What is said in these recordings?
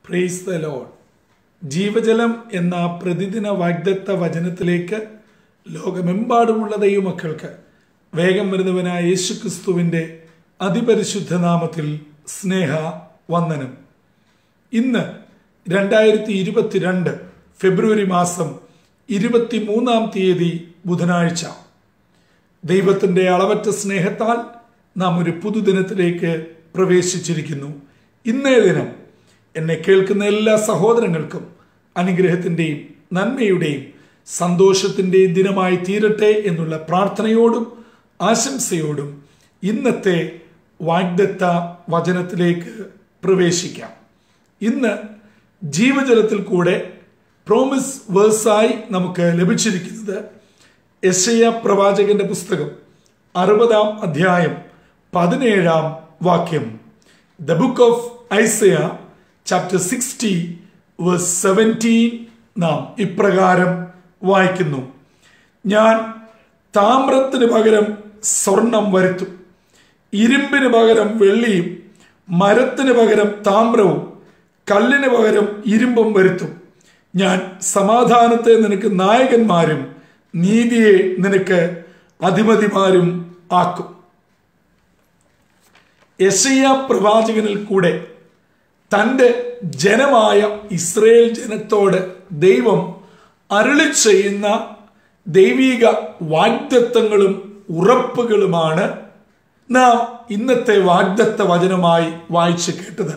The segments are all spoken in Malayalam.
Praise the Lord. ജീവജലം എന്ന പ്രതിദിന വാഗ്ദത്ത വചനത്തിലേക്ക് ലോകമെമ്പാടുമുള്ള ദൈവമക്കൾക്ക് വേഗം വരുന്നവനായ യേശുക്രിസ്തുവിൻ്റെ അതിപരിശുദ്ധ നാമത്തിൽ സ്നേഹ വന്ദനം. ഇന്ന് 2022 ഫെബ്രുവരി മാസം 23-ാം തീയതി ബുധനാഴ്ച. ദൈവത്തിൻ്റെ അളവറ്റ സ്നേഹത്താൽ നാം ഒരു പുതുദിനത്തിലേക്ക് പ്രവേശിച്ചിരിക്കുന്നു. ഇന്നേ ദിനം എന്നെ കേൾക്കുന്ന എല്ലാ സഹോദരങ്ങൾക്കും അനുഗ്രഹത്തിൻ്റെയും നന്മയുടെയും സന്തോഷത്തിൻ്റെയും ദിനമായി തീരട്ടെ എന്നുള്ള പ്രാർത്ഥനയോടും ആശംസയോടും ഇന്നത്തെ വാഗ്ദത്ത വചനത്തിലേക്ക് പ്രവേശിക്കാം. ഇന്ന് ജീവജലത്തിൽ കൂടെ പ്രോമിസ് വേഴ്സായി നമുക്ക് ലഭിച്ചിരിക്കുന്നത് യെശയ്യാ പ്രവാചകന്റെ പുസ്തകം 60-ാം അധ്യായം 17-ാം വാക്യം. The book of Isaiah chapter 60 verse 17 നാം ഇപ്രകാരം വായിക്കുന്നു: ഞാൻ താമ്രത്തിന് പകരം സ്വർണം വരുത്തും, ഇരുമ്പിന് പകരം വെള്ളിയും, മരത്തിന് പകരം താമ്രവും, കല്ലിന് പകരം ഇരുമ്പും വരുത്തും. ഞാൻ സമാധാനത്തെ നിനക്ക് നായകന്മാരും നീതിയെ നിനക്ക് അധിപതിമാരും ആക്കും. യെശയ്യാ പ്രവാചകനിൽ കൂടെ തൻ്റെ ജനമായ ഇസ്രയേൽ ജനത്തോട് ദൈവം അരുളി ചെയ്യുന്ന ദൈവിക വാഗ്ദത്തങ്ങളും ഉറപ്പുകളുമാണ് നാം ഇന്നത്തെ വാഗ്ദത്ത വചനമായി വായിച്ചു കേട്ടത്.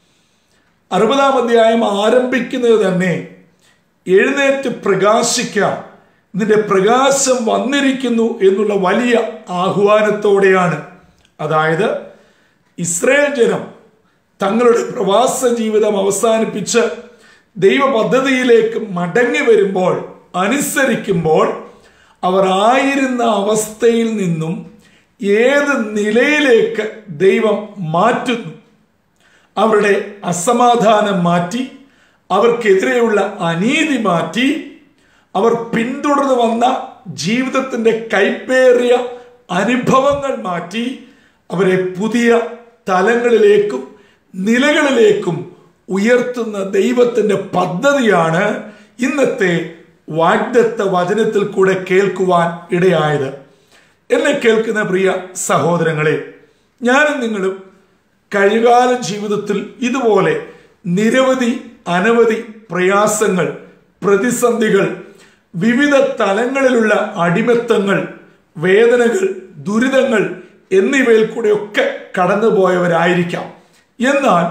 60-ാം അധ്യായം ആരംഭിക്കുന്നത് തന്നെ എഴുന്നേറ്റ് പ്രകാശിക്കാം, നിന്റെ പ്രകാശം വന്നിരിക്കുന്നു എന്നുള്ള വലിയ ആഹ്വാനത്തോടെയാണ്. അതായത് ഇസ്രായേൽ ജനം തങ്ങളുടെ പ്രവാസ ജീവിതം അവസാനിപ്പിച്ച് ദൈവ പദ്ധതിയിലേക്ക് മടങ്ങി വരുമ്പോൾ, അനുസരിക്കുമ്പോൾ, അവർ ആയിരുന്ന അവസ്ഥയിൽ നിന്നും ഏത് നിലയിലേക്ക് ദൈവം മാറ്റുന്നു. അവരുടെ അസമാധാനം മാറ്റി, അവർക്കെതിരെയുള്ള അനീതി മാറ്റി, അവർ പിന്തുടർന്നു വന്ന ജീവിതത്തിൻ്റെ കൈപ്പേറിയ അനുഭവങ്ങൾ മാറ്റി അവരെ പുതിയ തലങ്ങളിലേക്കും നിലകളിലേക്കും ഉയർത്തുന്ന ദൈവത്തിൻ്റെ പദ്ധതിയാണ് ഇന്നത്തെ വാഗ്ദത്ത വചനത്തിൽ കൂടെ കേൾക്കുവാൻ ഇടയായത്. എന്നെ കേൾക്കുന്ന പ്രിയ സഹോദരങ്ങളെ, ഞാനും നിങ്ങളും കഴികാല ജീവിതത്തിൽ ഇതുപോലെ നിരവധി അനവധി പ്രയാസങ്ങൾ, പ്രതിസന്ധികൾ, വിവിധ തലങ്ങളിലുള്ള അടിമത്തങ്ങൾ, വേദനകൾ, ദുരിതങ്ങൾ എന്നിവയിൽ കൂടെയൊക്കെ കടന്നുപോയവരായിരിക്കാം. എന്നാൽ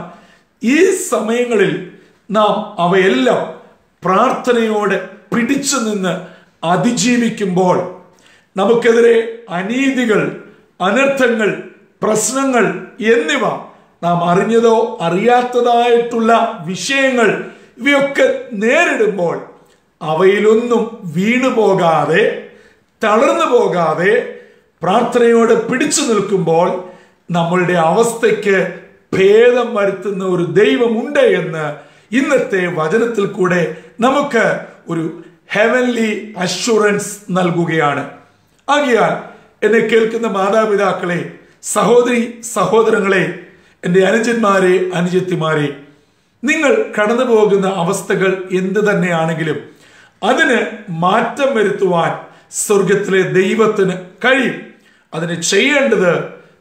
ഈ സമയങ്ങളിൽ നാം അവയെല്ലാം പ്രാർത്ഥനയോടെ പിടിച്ചു നിന്ന് അതിജീവിക്കുമ്പോൾ നമുക്കെതിരെ അനീതികൾ, അനർത്ഥങ്ങൾ, പ്രശ്നങ്ങൾ എന്നിവ നാം അറിഞ്ഞതോ അറിയാത്തതായിട്ടുള്ള വിഷയങ്ങൾ ഇവയൊക്കെ നേരിടുമ്പോൾ അവയിലൊന്നും വീണുപോകാതെ, തളർന്നു പോകാതെ പ്രാർത്ഥനയോടെ പിടിച്ചു നിൽക്കുമ്പോൾ നമ്മളുടെ അവസ്ഥയ്ക്ക് ഭേദം വരുത്തുന്ന ഒരു ദൈവമുണ്ട് എന്ന് ഇന്നത്തെ വചനത്തിൽ കൂടെ നമുക്ക് ഒരു ഹെവൻലി അഷ്വറൻസ് നൽകുകയാണ്. ആകയാൽ എന്നെ കേൾക്കുന്ന മാതാപിതാക്കളെ, സഹോദരി സഹോദരങ്ങളെ, എൻ്റെ അനുജന്മാരെ, അനുജത്തിമാരെ, നിങ്ങൾ കടന്നു പോകുന്ന അവസ്ഥകൾ എന്ത് തന്നെയാണെങ്കിലും അതിന് മാറ്റം വരുത്തുവാൻ സ്വർഗത്തിലെ ദൈവത്തിന് കഴിയും. അതിന് ചെയ്യേണ്ടത്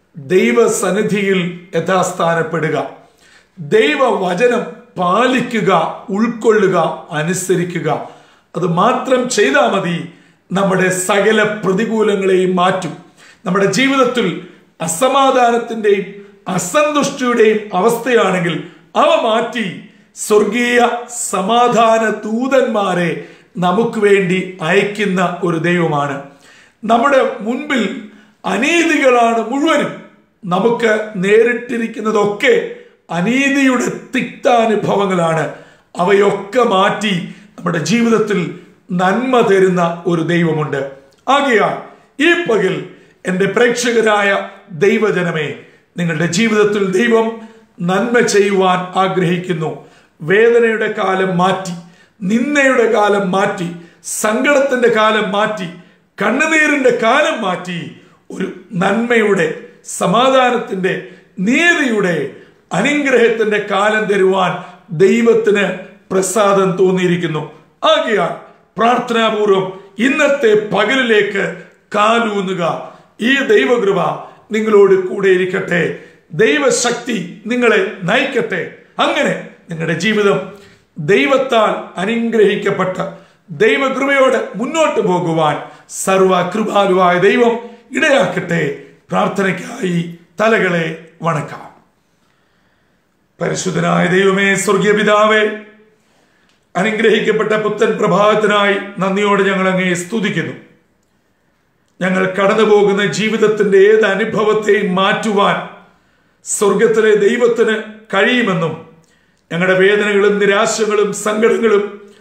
ദൈവസന്നിധിയിൽ യഥാസ്ഥാനപ്പെടുക, ദൈവവചനം പാലിക്കുക, ഉൾക്കൊള്ളുക, അനുസരിക്കുക. അത് മാത്രം ചെയ്താൽ മതി. നമ്മുടെ സകല പ്രതികൂലങ്ങളെയും മാറ്റും. നമ്മുടെ ജീവിതത്തിൽ അസമാധാനത്തിൻ്റെയും അസന്തുഷ്ടിയുടെയും അവസ്ഥയാണെങ്കിൽ അവ മാറ്റി സ്വർഗീയ സമാധാന ദൂതന്മാരെ നമുക്ക് വേണ്ടി അയക്കുന്ന ഒരു ദൈവമാണ്. നമ്മുടെ മുൻപിൽ അനീതികളാണ് മുഴുവനും. നമുക്ക് നേരിട്ടിരിക്കുന്നതൊക്കെ അനീതിയുടെ തിക്താനുഭവങ്ങളാണ്. അവയൊക്കെ മാറ്റി നമ്മുടെ ജീവിതത്തിൽ നന്മ തരുന്ന ഒരു ദൈവമുണ്ട്. ആകയാൽ ഈ പകൽ എൻ്റെ പ്രേക്ഷകരായ ദൈവജനമേ, നിങ്ങളുടെ ജീവിതത്തിൽ ദൈവം നന്മ ചെയ്യുവാൻ ആഗ്രഹിക്കുന്നു. വേദനയുടെ കാലം മാറ്റി, നിന്ദയുടെ കാലം മാറ്റി, സങ്കടത്തിന്റെ കാലം മാറ്റി, കണ്ണുനീരിന്റെ കാലം മാറ്റി ഒരു നന്മയുടെ, സമാധാനത്തിന്റെ, നീതിയുടെ, അനുഗ്രഹത്തിന്റെ കാലം തരുവാൻ ദൈവത്തിന് പ്രസാദം തോന്നിയിരിക്കുന്നു. ആകയാൽ പ്രാർത്ഥനാപൂർവം ഇന്നത്തെ പകലിലേക്ക് കാലൂന്നുക. ഈ ദൈവകൃപ നിങ്ങളോട് കൂടെ ഇരിക്കട്ടെ. ദൈവശക്തി നിങ്ങളെ നയിക്കട്ടെ. അങ്ങനെ നിങ്ങളുടെ ജീവിതം ദൈവത്താൽ അനുഗ്രഹിക്കപ്പെട്ട ദൈവകൃപയോടെ മുന്നോട്ട് പോകുവാൻ സർവകൃപാലുവായ ദൈവം ഇടയാക്കട്ടെ. പ്രാർത്ഥനയ്ക്കായി തലകളെ വണക്കാം. പരിശുദ്ധനായ ദൈവമേ, സ്വർഗീയ പിതാവേ, അനുഗ്രഹിക്കപ്പെട്ട പുത്തൻ പ്രഭാതത്തിനായി നന്ദിയോടെ ഞങ്ങൾ അങ്ങയെ സ്തുതിക്കുന്നു. ഞങ്ങൾ കടന്നു പോകുന്ന ജീവിതത്തിന്റെ ഏത് അനുഭവത്തെയും മാറ്റുവാൻ സ്വർഗത്തിലെ ദൈവത്തിന് കഴിയുമെന്നും ഞങ്ങളുടെ വേദനകളും നിരാശകളും സങ്കടങ്ങളും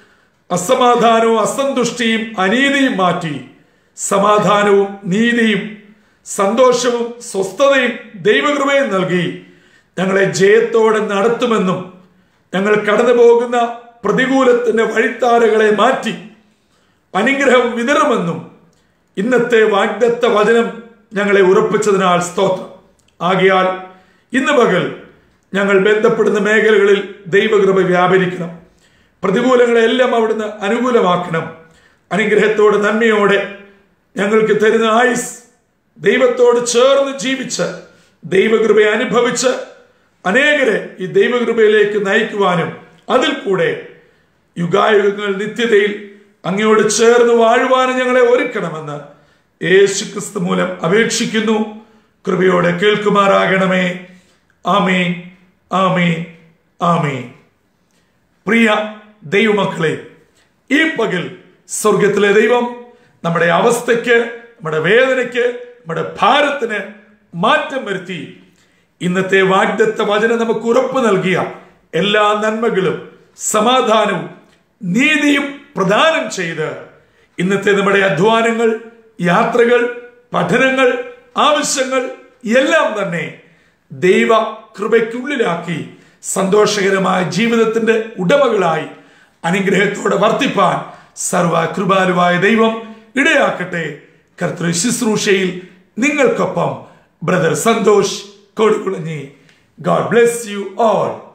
അസമാധാനവും അസന്തുഷ്ടിയും അനീതിയും മാറ്റി സമാധാനവും നീതിയും സന്തോഷവും സ്വസ്ഥതയും ദൈവകൃപയും നൽകി ഞങ്ങളെ ജയത്തോടെ നടത്തുമെന്നും ഞങ്ങൾ കടന്നു പോകുന്ന പ്രതികൂലത്തിന്റെ വഴിത്താരകളെ മാറ്റി അനുഗ്രഹം വിതറുമെന്നും ഇന്നത്തെ വാഗ്ദത്ത വചനം ഞങ്ങളെ ഉറപ്പിച്ചതിനാൽ സ്തോത്രം. ആകയാൽ ഇന്ന് പകൽ ഞങ്ങൾ ബന്ധപ്പെടുന്ന മേഖലകളിൽ ദൈവകൃപ വ്യാപരിക്കണം. പ്രതികൂലങ്ങളെല്ലാം അവിടുന്ന് അനുകൂലമാക്കണം. അനുഗ്രഹത്തോടെ നന്മയോടെ ഞങ്ങൾക്ക് തരുന്ന ആയുസ് ദൈവത്തോട് ചേർന്ന് ജീവിച്ച് ദൈവകൃപയെ അനുഭവിച്ച് അനേകരെ ഈ ദൈവകൃപയിലേക്ക് നയിക്കുവാനും അതിൽ കൂടെ യുഗായുഗങ്ങൾ നിത്യതയിൽ അങ്ങയോട് ചേർന്ന് വാഴുവാനും ഞങ്ങളെ ഒരുക്കണമെന്ന് യേശുക്രിസ്തു മൂലം അപേക്ഷിക്കുന്നു. കൃപയോടെ കേൾക്കുമാറാകണമേ. ആമേൻ, ആമേൻ, ആമേൻ. പ്രിയ ദൈവമക്കളെ, ഈ പകൽ സ്വർഗത്തിലെ ദൈവം നമ്മുടെ അവസ്ഥയ്ക്ക്, നമ്മുടെ വേദനയ്ക്ക്, നമ്മുടെ ഭാരത്തിന് മാറ്റം വരുത്തി ഇന്നത്തെ വാഗ്ദത്ത വചനം നമുക്ക് ഉറപ്പ് നൽകിയ എല്ലാ നന്മകളും സമാധാനവും നീതിയും പ്രദാനം ചെയ്ത് ഇന്നത്തെ നമ്മുടെ അധ്വാനങ്ങൾ, യാത്രകൾ, പഠനങ്ങൾ, ആവശ്യങ്ങൾ എല്ലാം തന്നെ ദൈവ കൃപയ്ക്കുള്ളിലാക്കി സന്തോഷകരമായ ജീവിതത്തിന്റെ ഉടമകളായി അനുഗ്രഹത്തോടെ വർത്തിപ്പാൻ സർവകൃപാലുവായ ദൈവം ഇടയാക്കട്ടെ. കർത്തൃ ശുശ്രൂഷയിൽ നിങ്ങൾക്കൊപ്പം brother Santhosh Kodukulanji. God bless you all.